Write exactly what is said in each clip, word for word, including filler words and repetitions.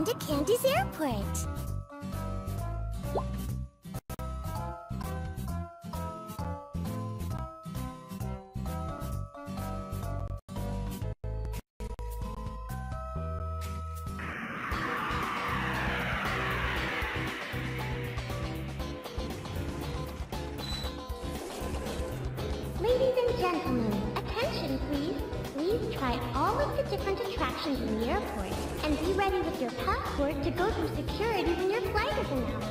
to Candy's airport. Ladies and gentlemen, attention please. Please try all of the different attractions in the airport and be ready with your passport to go through security when your flight is announced.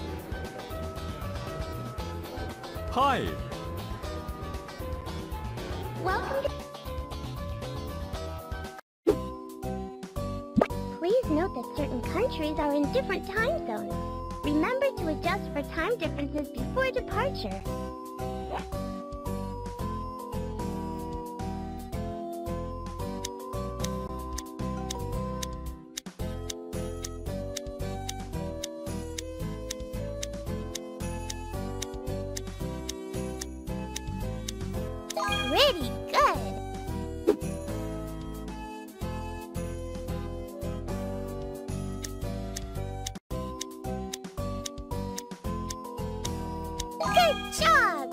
Hi! Welcome to... Please note that certain countries are in different time zones. Remember to adjust for time differences before departure. Pretty good! Good job!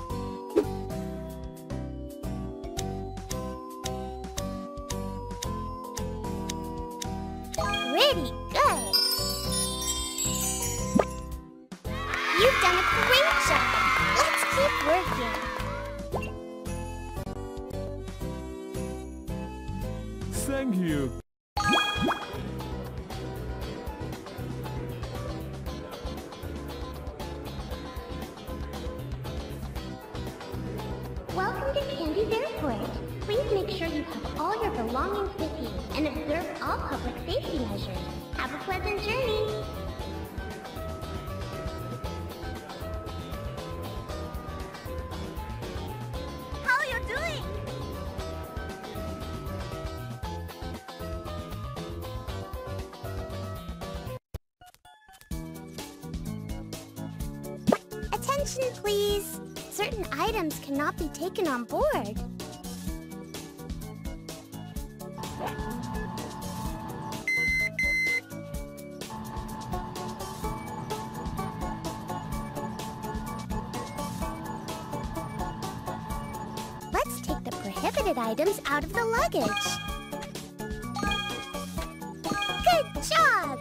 Pretty good! You've done a great job! Let's keep working! Thank you. Welcome to Candy's airport. Please make sure you have all your belongings with you and observe all public safety measures. Have a pleasant journey. How are you doing? Attention, please. Certain items cannot be taken on board. Let's take the prohibited items out of the luggage. Good job!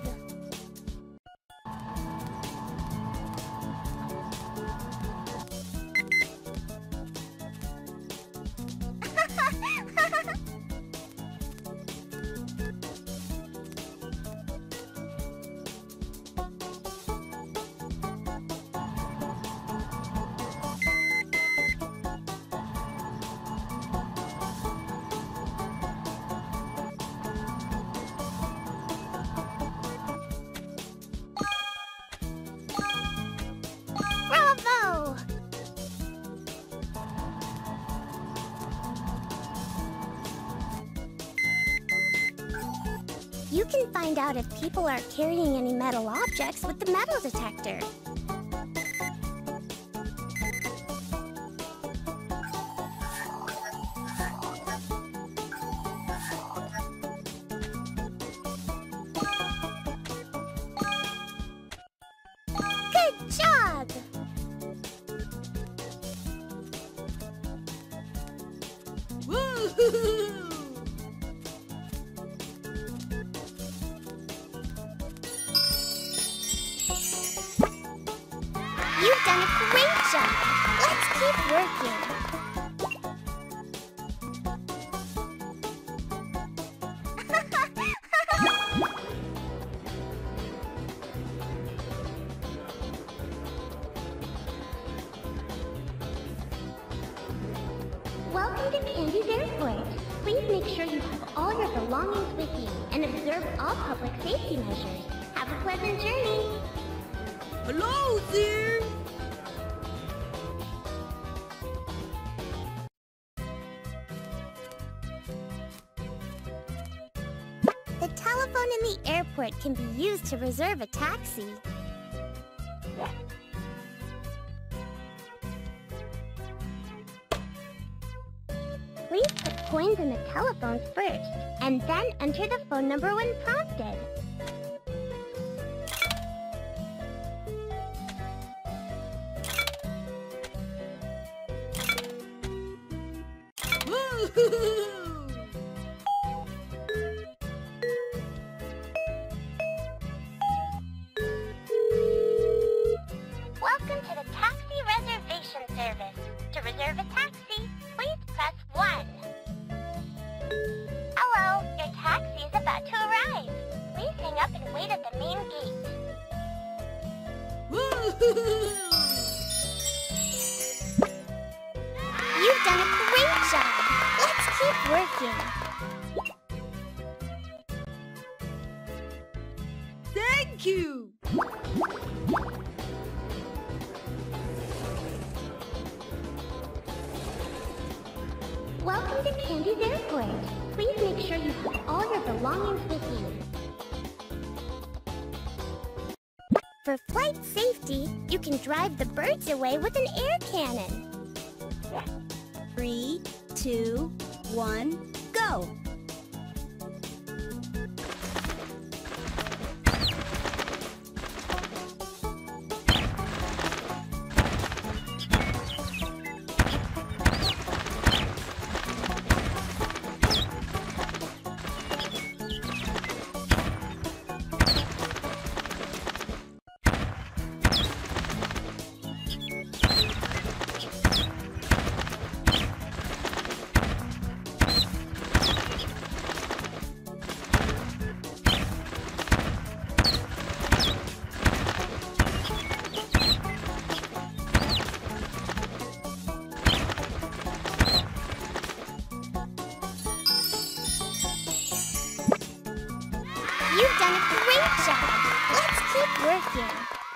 Bravo! You can find out if people are carrying any metal objects with the metal detector. Good job! Woo-hoo-hoo! You've done a great job! Let's keep working! Welcome to Candy's airport. Please make sure you have all your belongings with you and observe all public safety measures. Have a pleasant journey! Hello there! The telephone in the airport can be used to reserve a taxi. Please put coins in the telephones first, and then enter the phone number when prompted. Welcome to the taxi reservation service. To reserve a taxi, please press one. Hello, your taxi is about to arrive. Please hang up and wait at the main gate. You've done a great job. Let's keep working. Thank you. Welcome to Candy's Airport. Please make sure you have all your belongings with you. For flight safety, you can drive the birds away with an air cannon. Three, two, one, go! You've done a great job. Let's keep working.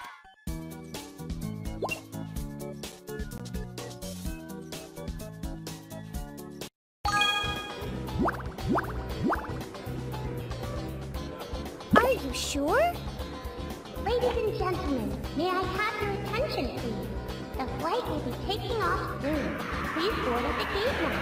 Are you sure? Ladies and gentlemen, may I have your attention, please? The flight will be taking off soon. Please board at the gate now.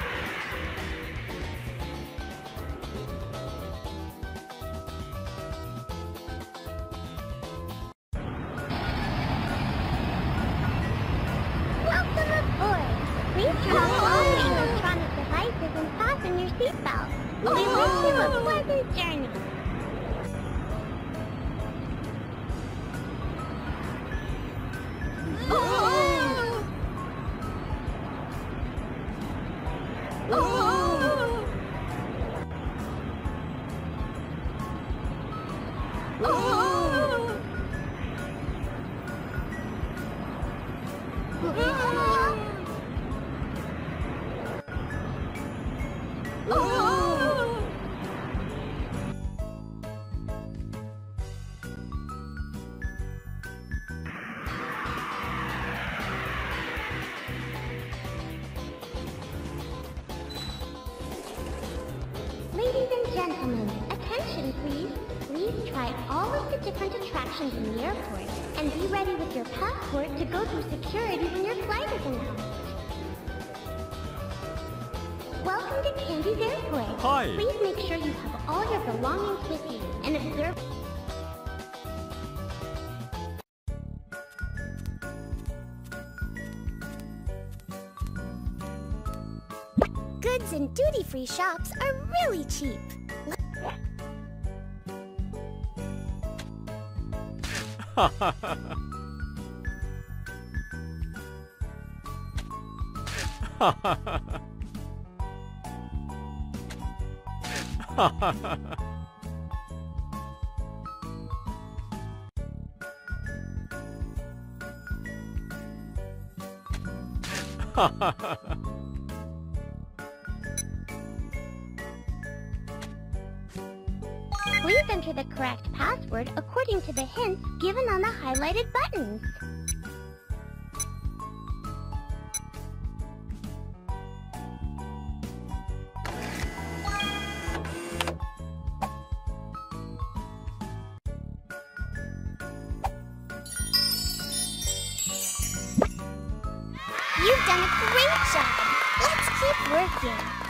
Welcome aboard! Please turn off all your electronic devices and fasten your seatbelt. We wish you a pleasant journey. Ladies and gentlemen, attention please. Please try all of the different attractions in the airport and be ready with your passport to go through security when your flight is announced. Welcome to Candy's Airport. Hi. Please make sure you have all your belongings with you and observe... Goods and duty-free shops are really cheap. Ha ha ha. Ha ha ha. Ha ha ha. Please enter the correct password according to the hints given on the highlighted buttons. You've done a great job. Let's keep working.